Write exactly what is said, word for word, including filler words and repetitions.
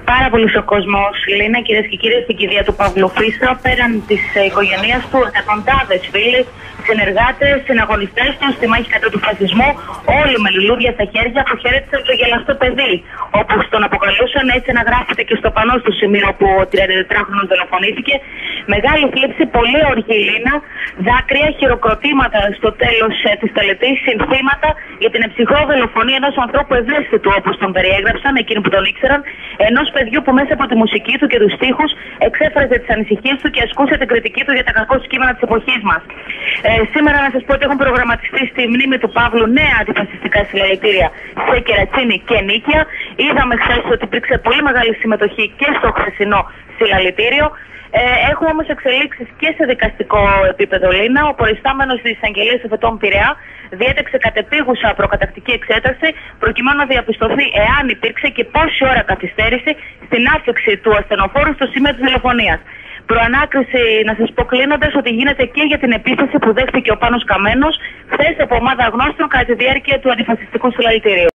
Πάρα πολύ ο κόσμο, Λίνα, κυρίες και κύριοι, στην κηδεία του Παύλου Φίσα, πέραν τη οικογένειας του, εκατοντάδες φίλοι, συνεργάτες, συναγωνιστές του στη μάχη κατά του φασισμού, όλοι με λουλούδια στα χέρια που χαιρέτησαν το γελαστό παιδί, όπως τον αποκαλούσαν, έτσι να γράφεται και στο πανό στο σημείο που ο τριαντατετράχρονος δολοφονήθηκε. Μεγάλη θλίψη, πολύ οργή, Λίνα, δάκρυα, χειροκροτήματα στο τέλος ε, της τελετής, συνθήματα για την εψυχώ δολοφονία ενός ανθρώπου ευαίσθητου, όπως τον περιέγραψαν, εκείνοι που τον ήξεραν, ενός παιδιού που μέσα από τη μουσική του και τους στίχους εξέφραζε τις ανησυχίες του και ασκούσε την κριτική του για τα κακό κείμενα της εποχής μας. Ε, σήμερα να σας πω ότι έχουν προγραμματιστεί στη μνήμη του Παύλου νέα αντιφασιστικά συλλαλητήρια σε Κερατσίνη και Νίκαια. Είδαμε χθες ότι υπήρξε πολύ μεγάλη συμμετοχή και στο χθεσινό συλλαλητήριο. Ε, έχουμε όμως εξελίξεις και σε δικαστικό επίπεδο, Λίνα. Ο προϊστάμενος της Εισαγγελίας Εφετών Πειραιά διέταξε κατεπίγουσα προκατακτική εξέταση προκειμένου να διαπιστωθεί εάν υπήρξε και πόση ώρα καθυστέρηση στην άφηξη του ασθενοφόρου στο σημείο της δολοφονίας. Προανάκριση, να σας πω κλείνοντας, ότι γίνεται και για την επίθεση που δέχτηκε ο Πάνος Καμένος χθες από ομάδα αγνώστων κατά τη διάρκεια του αντιφασιστικού συλλαλητηρίου.